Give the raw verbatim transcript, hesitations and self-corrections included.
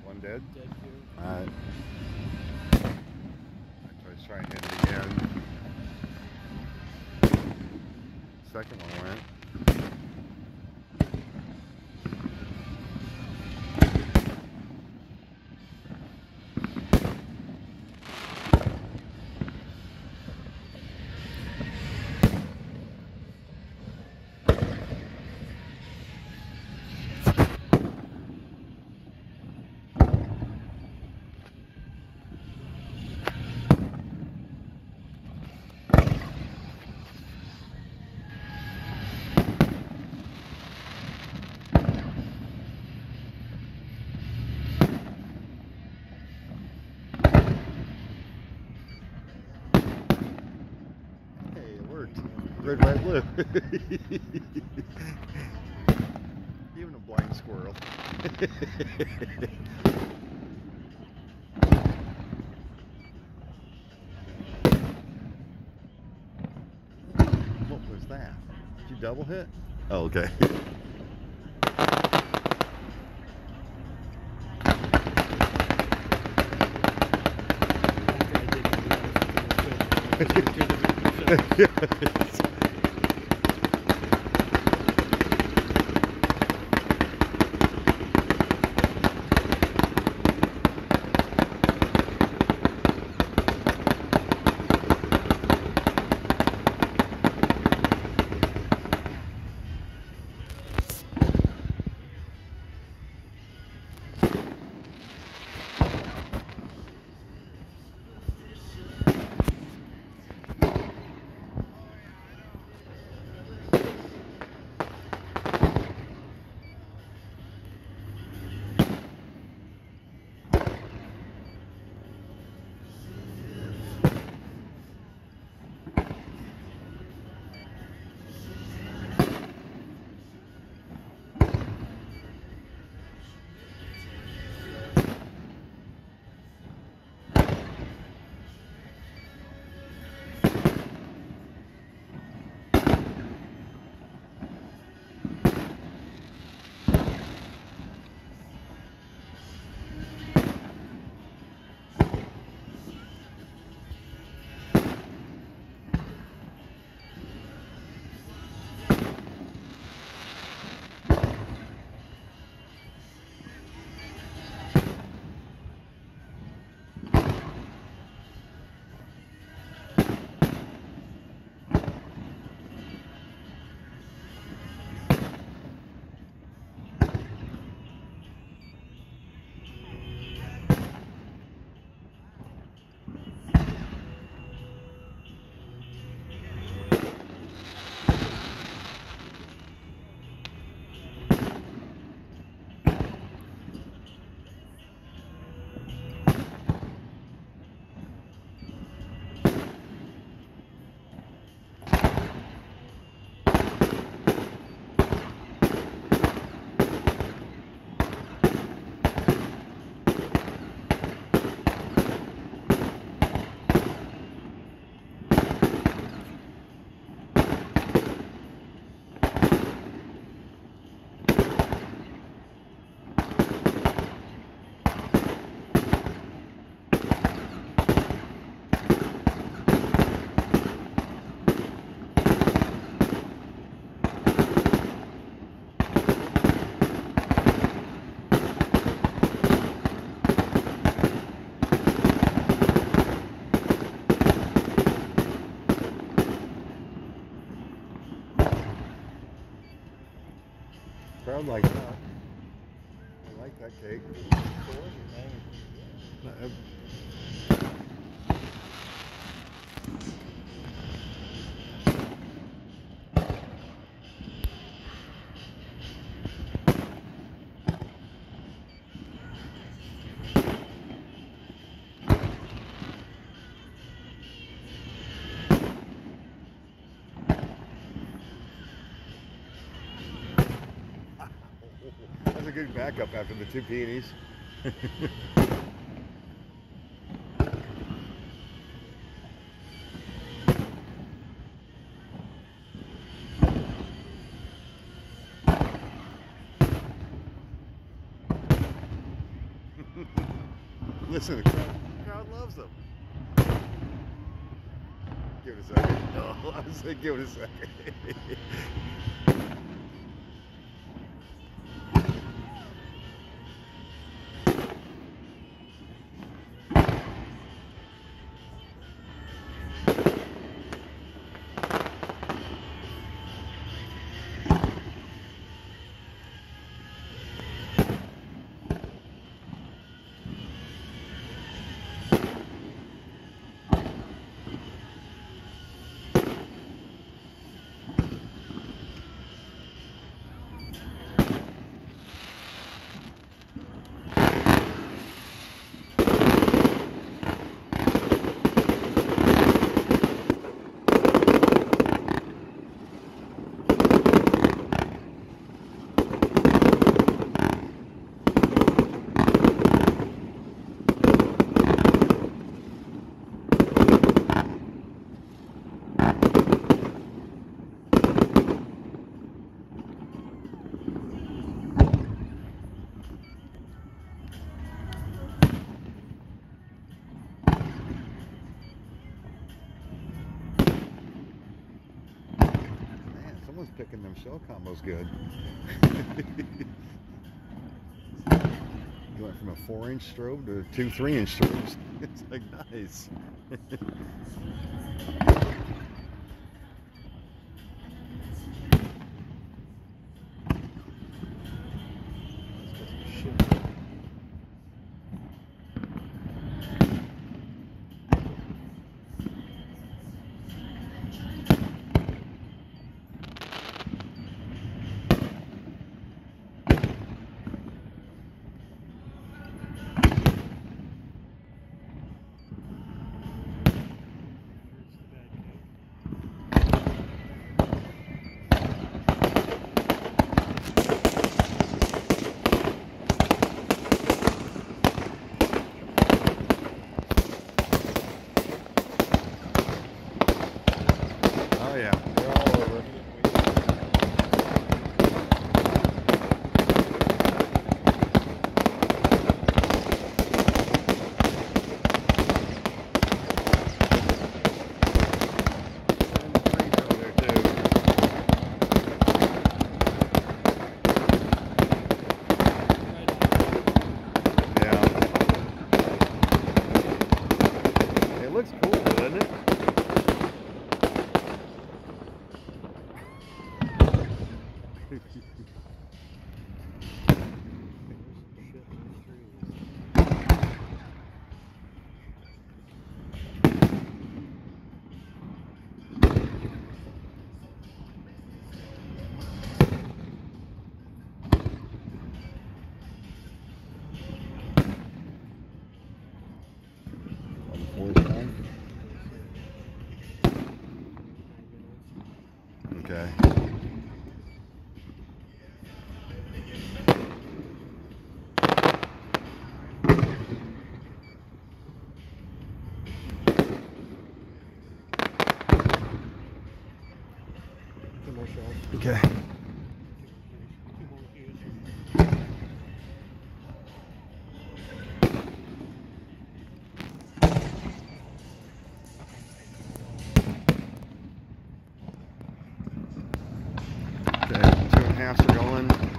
One dead? Dead too. Alright. Let's try and hit it again. Second one went. Red, white, blue. Even a blind squirrel. What was that? Did you double hit? Oh, okay. Sound like that. I like that cake. Uh, That's a good backup after the two peonies. Listen, the crowd, the crowd loves them. Give it a second. No, I said give it a second. Someone's picking them shell combos good. You went from a four inch strobe to two three inch strobes. It's like nice. Oh yeah, they're all over. It looks cool, doesn't it? Okay. Okay. Okay, two and a halfs are going.